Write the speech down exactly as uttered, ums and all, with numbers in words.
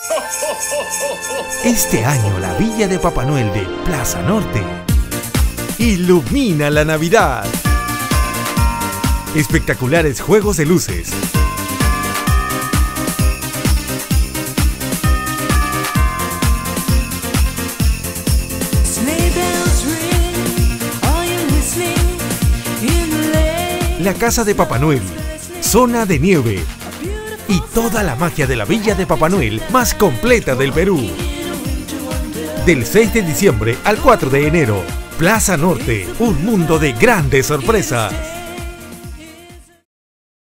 Este año la Villa de Papá Noel de Plaza Norte ilumina la Navidad. Espectaculares juegos de luces, la casa de Papá Noel, zona de nieve y toda la magia de la Villa de Papá Noel más completa del Perú. Del seis de diciembre al cuatro de enero, Plaza Norte, un mundo de grandes sorpresas.